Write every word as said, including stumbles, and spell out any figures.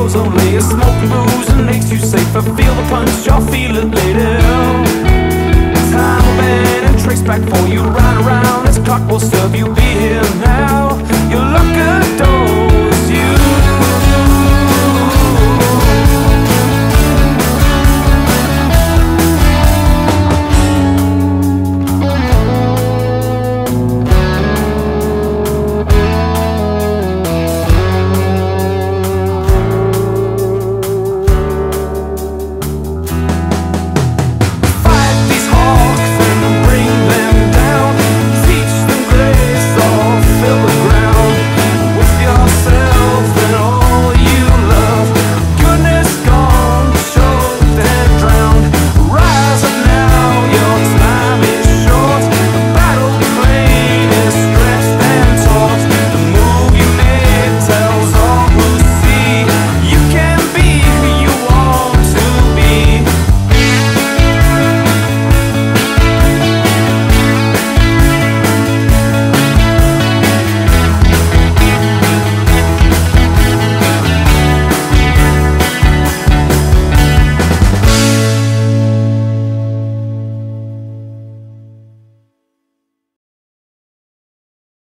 goes only. A smoking booze and makes you safer. Feel the punch, you'll feel it later. Time will bend and trace back for you. Round and round, this clock will serve you. Be here now. You lock a door.